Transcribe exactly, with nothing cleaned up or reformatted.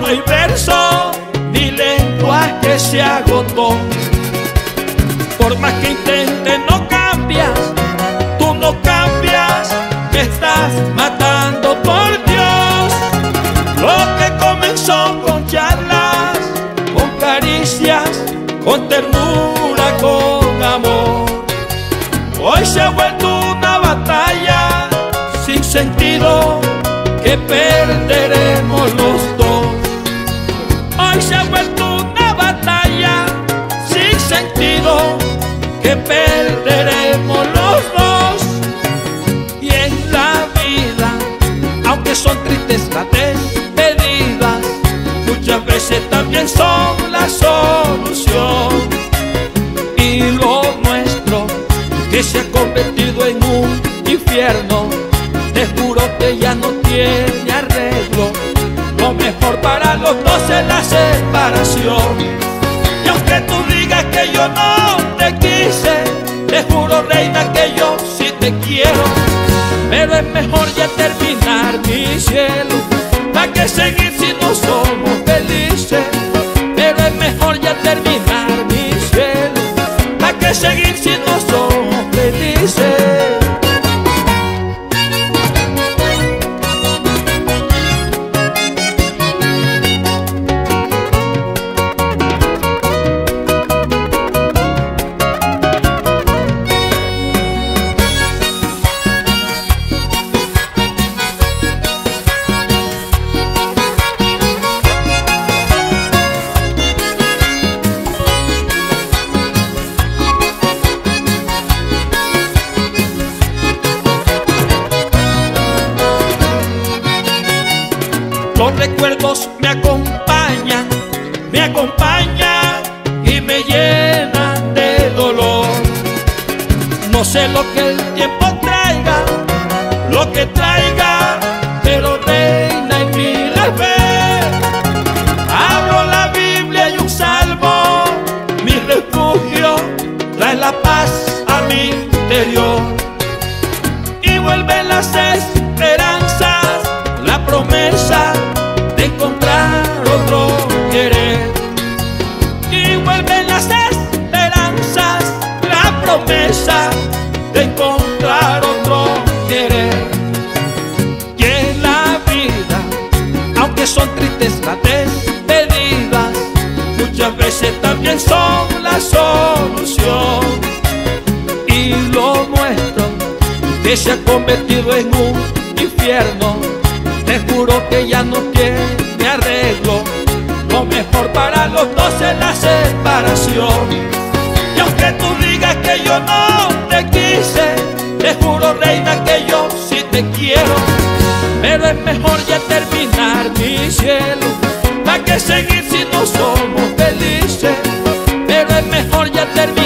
no hay verso ni lengua que se agotó. Por más que intente no cambias, tú no cambias, me estás matando por Dios. Lo que comenzó con charlas, con caricias, con ternura, con amor, hoy se ha vuelto una batalla sin sentido que perderemos los dos. Hoy se ha vuelto una batalla sin sentido que perderemos los dos. Y en la vida, aunque son tristes las despedidas, muchas veces también son la solución. Y lo nuestro, que se ha convertido en un infierno, te juro que ya no tiene arreglo. Lo mejor para los dos es la separación. Y aunque tú digas que yo no te quise, te juro, reina, que yo sí te quiero. Pero es mejor ya terminar, mi cielo, ¿para qué seguir si no somos felices? Pero es mejor ya terminar, mi cielo, ¿para qué seguir si no somos felices? Los recuerdos me acompañan, me acompañan y me llenan de dolor. No sé lo que el tiempo traiga, lo que traiga, pero reina en mí la fe. Abro la Biblia y un salmo, mi refugio, trae la paz a mi interior. Y vuelven las esperanzas, la promesa de encontrar otro querer. Y vuelven las esperanzas, la promesa de encontrar otro querer. Y en la vida, aunque son tristes las despedidas, muchas veces también son la solución. Y lo nuestro, que se ha convertido en un infierno, te juro que ya no tiene arreglo. Lo mejor para los dos es la separación. Y aunque tú digas que yo no te quise, te juro, reina, que yo sí te quiero. Pero es mejor ya terminar, mi cielo, ¿para qué seguir si no somos felices? Pero es mejor ya terminar.